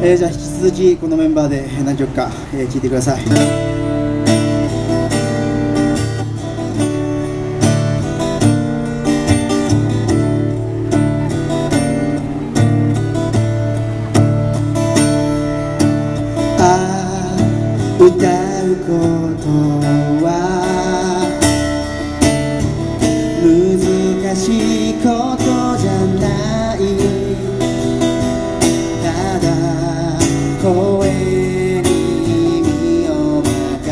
じゃあ引き続きこのメンバーで何曲か聴いてください。歌うことは難しいことじゃない、ただ声に身を任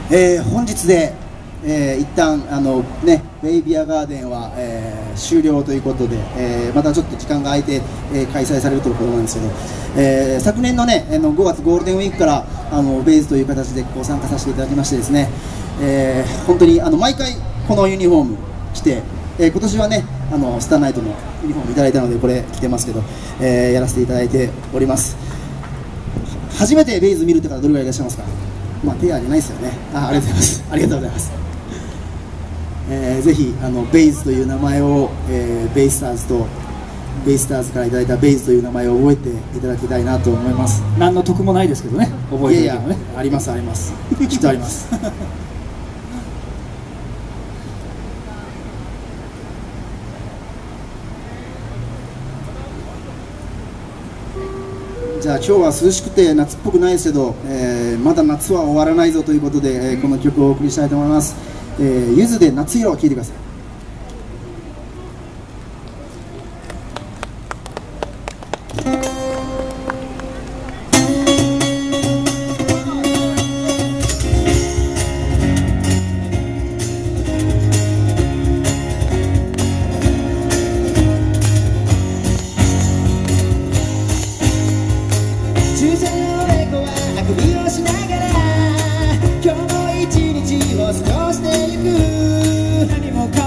本日で、一旦ベイビアガーデンは、終了ということで、またちょっと時間が空いて、開催されるということなんですけど、昨年のね5月ゴールデンウィークからベイズという形でこう参加させていただきましてですね、本当に毎回このユニフォーム着て、今年はねスターナイトのユニフォームいただいたのでこれ着てますけど、やらせていただいております。初めてベイズ見るって方どれぐらいいらっしゃいますか？まあ手挙げないですよね。ありがとうございます。ありがとうございます。ぜひベイズという名前を、ベイスターズからいただいたベイズという名前を覚えていただきたいなと思います。 何の得もないですけどね、覚えていてもね。 ありますありますきっとありますじゃあ今日は涼しくて夏っぽくないですけど、まだ夏は終わらないぞということで、この曲をお送りしたいと思います。ゆずで夏色を聴いてください。 駐車場でこはあくびをしながら今日も一日を過ごしてゆく。何もか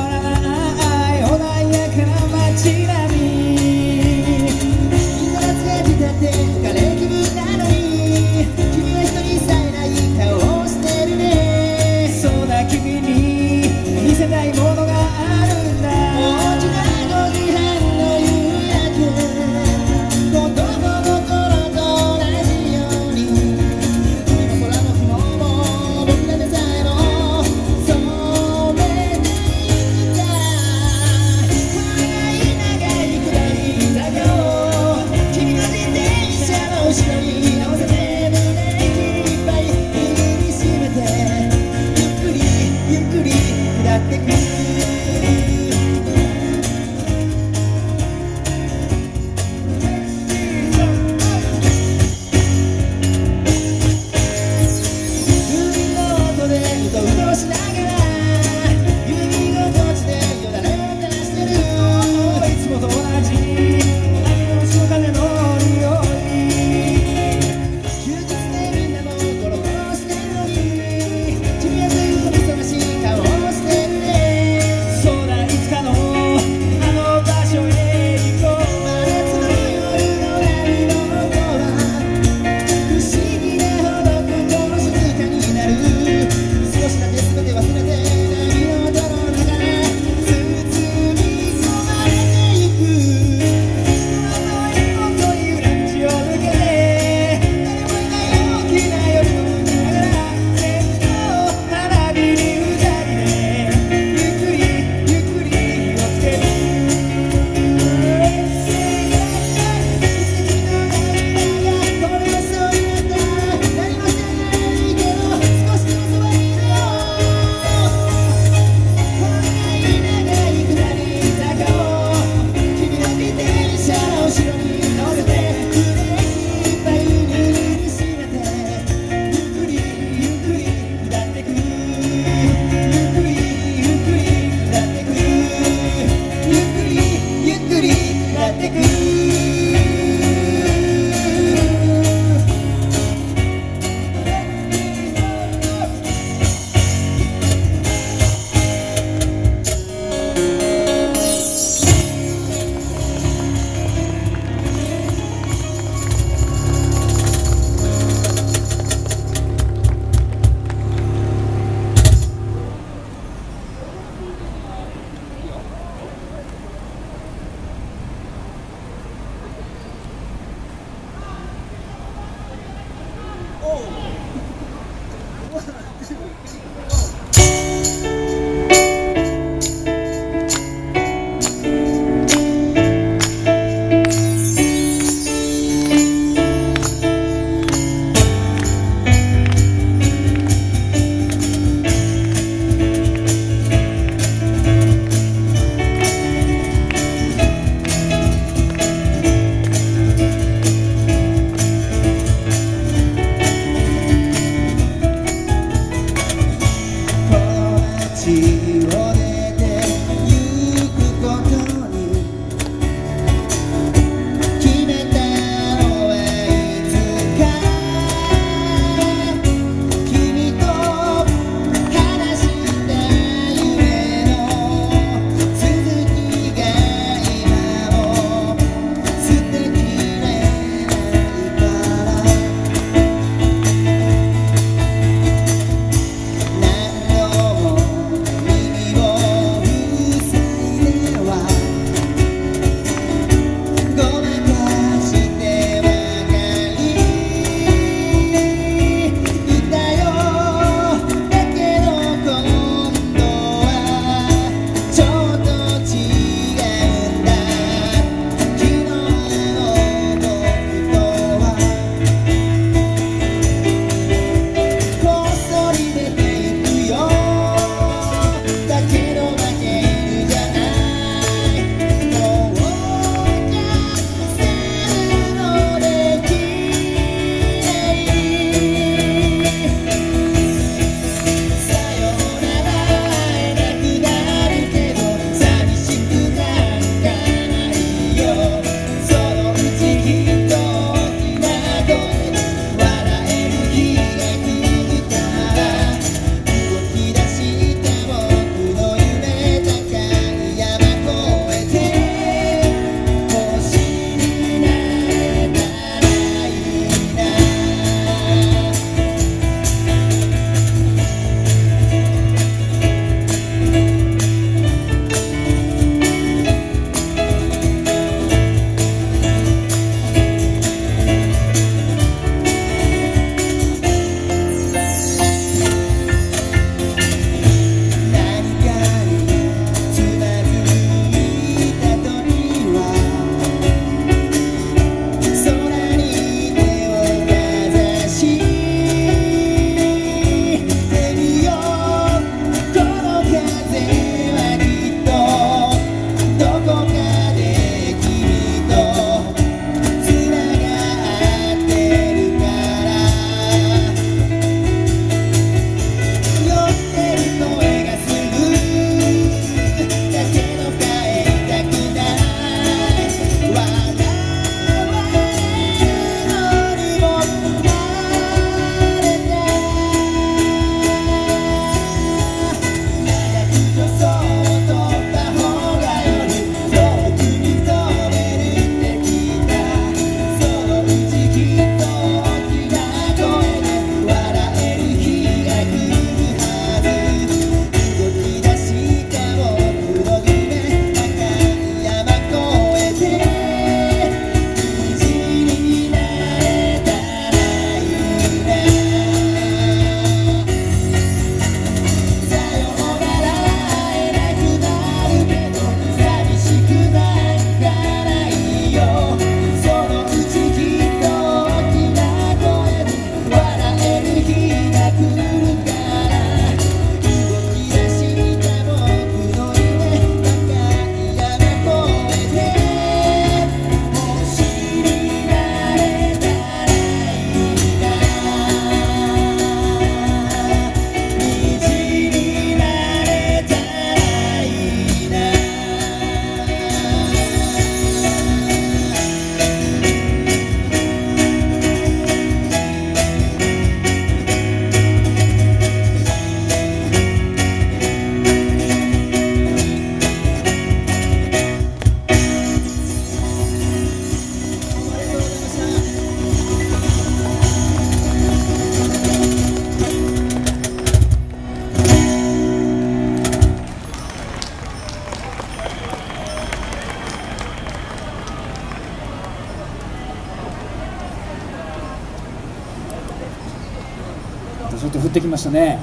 ちょっと降ってきましたね。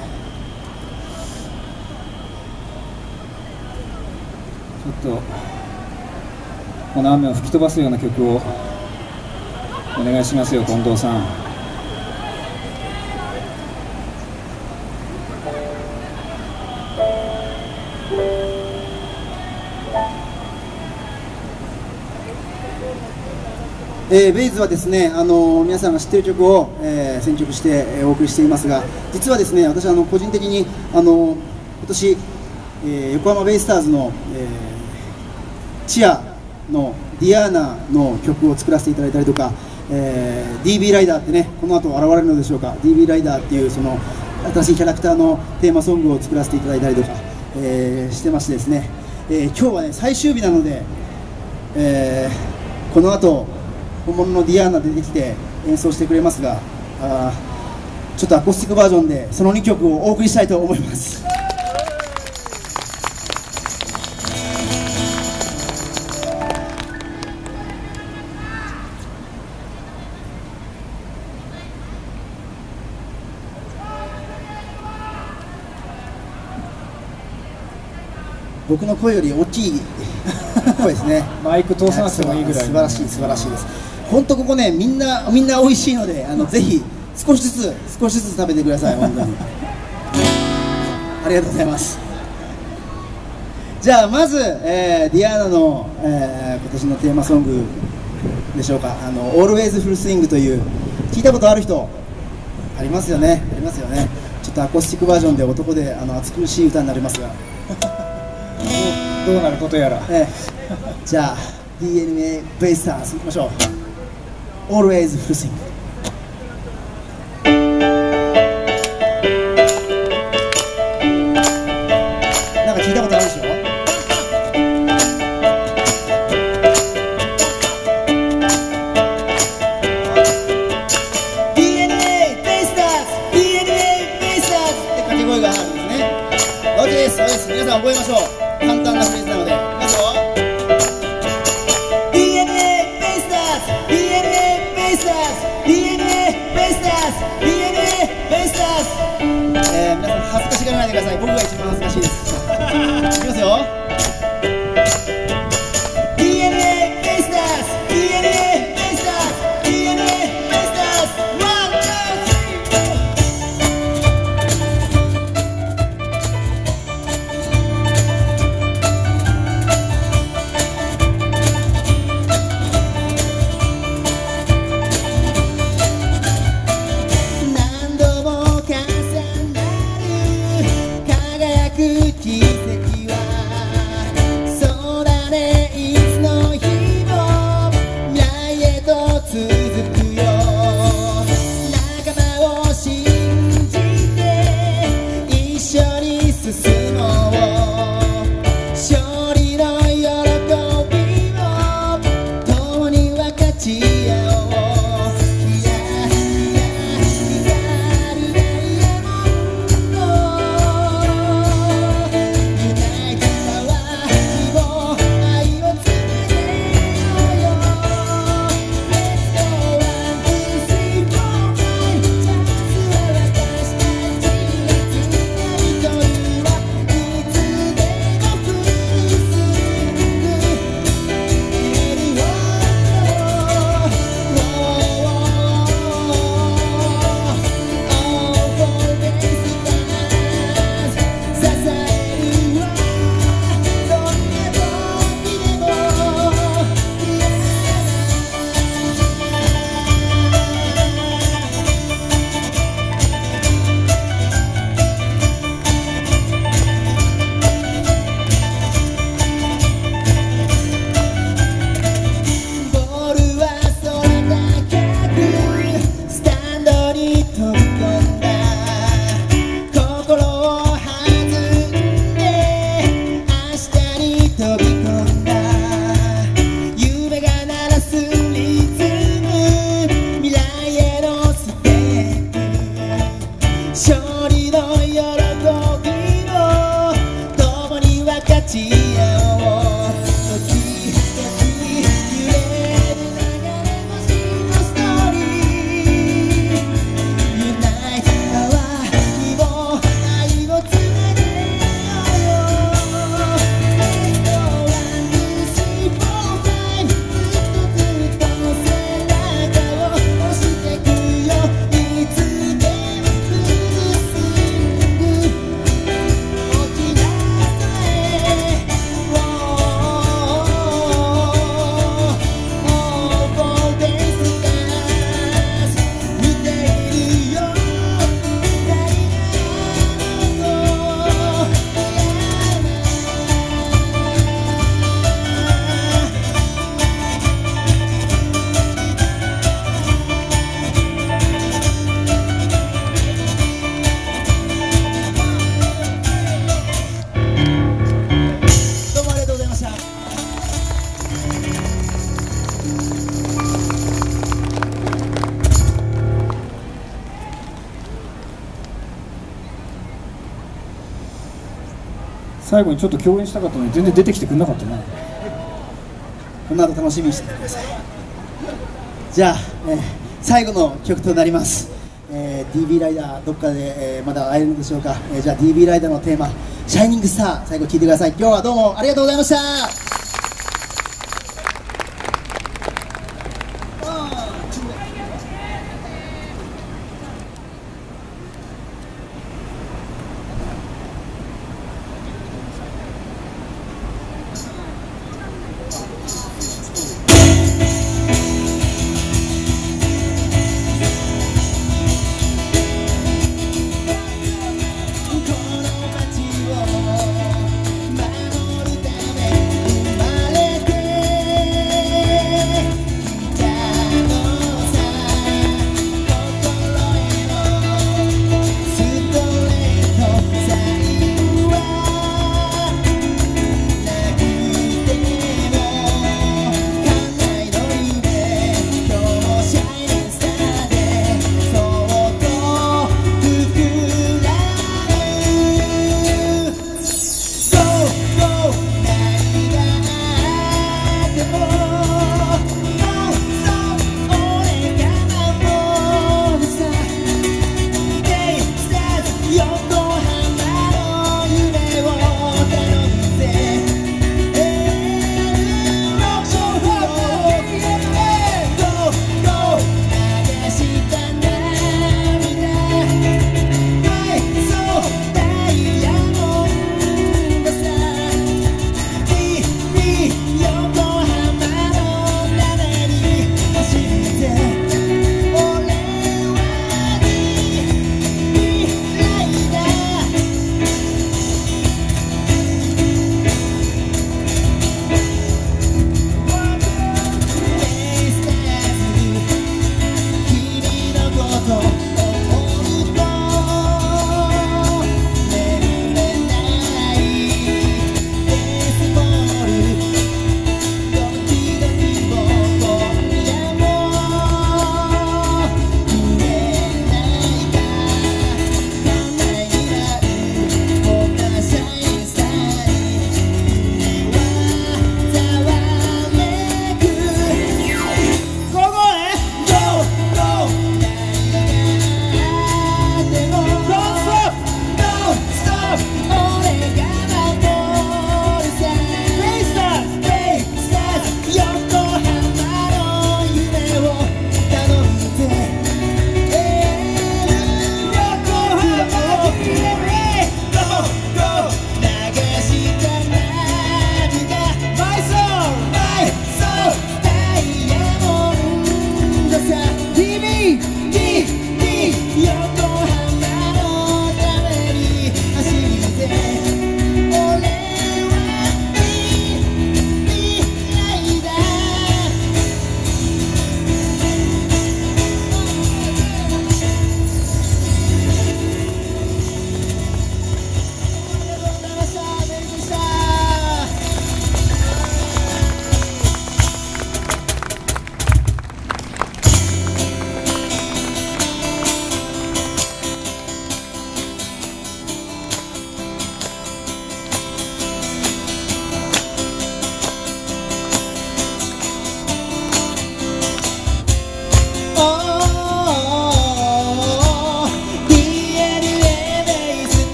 ちょっとこの雨を吹き飛ばすような曲をお願いしますよ、近藤さん。 ベイズはですね、皆さんが知っている曲を、選曲して、お送りしていますが、実はですね、私個人的に今年、横浜ベイスターズの、チアのディアーナの曲を作らせていただいたりとか、DB ライダーってね、この後現れるのでしょうか。 DB ライダーっていうその新しいキャラクターのテーマソングを作らせていただいたりとか、してましてですね、今日はね最終日なので、この後本物のディアーナ出てきて演奏してくれますが、ちょっとアコースティックバージョンでその2曲をお送りしたいと思います。僕の声より大きい声ですね。 マイク通さなくてもいいぐらい。 素晴らしい素晴らしいです。本当ここね、みんな美味しいので、ぜひ少しずつ食べてください。本当にありがとうございます。じゃあまず、ディアーナの、今年のテーマソングでしょうか。Always Full Swing という、聞いたことある人ありますよね。ありますよね。ちょっとアコースティックバージョンで男で暑苦しい歌になりますがどうなることやら。 じゃあ DNA ベイスターズいきましょう。 Always Full Swing。なんか聞いたことあるでしょ。そうです。皆さん覚えましょう。簡単なフレーズなので。いきますよ。DNA ベイスターズ DNA ベイスターズ DNA ベイスターズ DNA ベイスターズ。皆さん恥ずかしがらないでください。僕が一番恥ずかしいです。いきますよ。DNA ベイスターズ DNA ベイスターズ DNA ベイスターズ。輝く最後にちょっと共演したかったのに全然出てきてくれなかったね。 この後楽しみにしててください。じゃあ、最後の曲となります、DB ライダーどっかで、まだ会えるのでしょうか、じゃあ DB ライダーのテーマ「シャイニングスター」最後聴いてください。今日はどうもありがとうございました。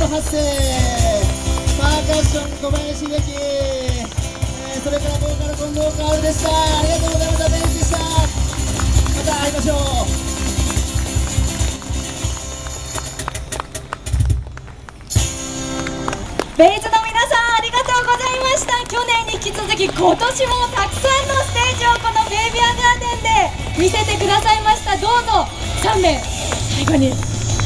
発生、パーカッション小林秀樹、それからボーカル近藤薫でした。ありがとうございました。ベンチでした。また会いましょう。 ベイズの皆さんありがとうございました。去年に引き続き今年もたくさんのステージをこのベイビアガーデンで見せてくださいました。どうぞ3名最後に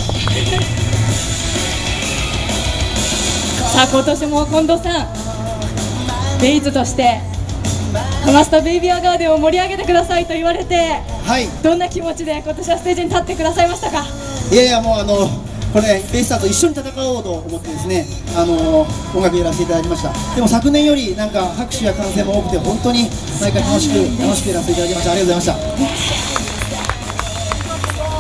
さあ今年も近藤さんベイズとしてハマスタベイビアガーデンを盛り上げてくださいと言われて、 はい、 どんな気持ちで今年はステージに立ってくださいましたか？ いやいや、もうこれベイスターズと一緒に戦おうと思ってですね、音楽やらせていただきました。でも昨年よりなんか拍手や歓声も多くて本当に毎回楽しくやらせていただきました。ありがとうございました。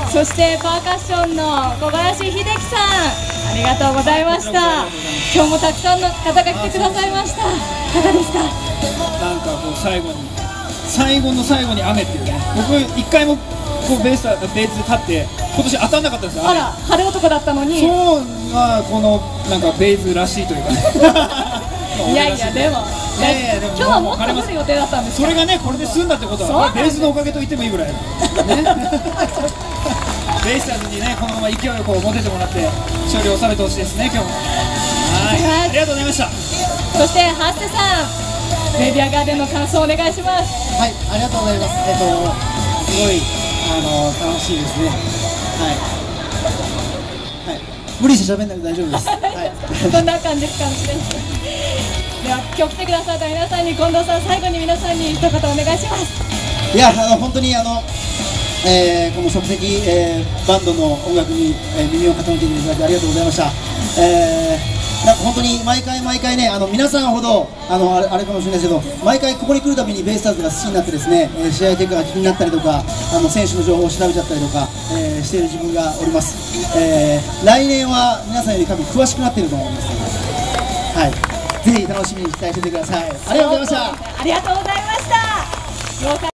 そしてパーカッションの小林秀樹さんありがとうございました。今日もたくさんの方が来てくださいました。いかがですか？ なんかこう最後の最後に雨っていうね、僕一回もこうベースで立って今年当たんなかったんですよ。 あら晴れ男だったのに。 そうはこのなんかベイズらしいというかねいやいやでも今日はもっと降る予定だったんですそれがねこれで済んだってことはベースのおかげと言ってもいいぐらいねベイスターズにねこのまま勢いをこう持ててもらって勝利を収めてほしいですね今日も。はい、ありがとうございました。 そしてハッセさんベイビアガーデンの感想をお願いします。 はい、ありがとうございます。すごい楽しいですね。はい、無理して喋んなくて大丈夫です。はい、 こんな感じかもしれない。では今日来てくださった皆さんに近藤さん最後に皆さんに一言お願いします。 いや本当にこの即席、バンドの音楽に、耳を傾けていただきありがとうございました。なんか本当に毎回ね皆さんほどあれかもしれないですけど毎回ここに来るたびにベイスターズが好きになってですね、試合結果が気になったりとか選手の情報を調べちゃったりとか、している自分がおります。来年は皆さんより多分詳しくなっていると思うんですけど、はい、ぜひ楽しみに期待しててください。ありがとうございました。 ありがとうございました。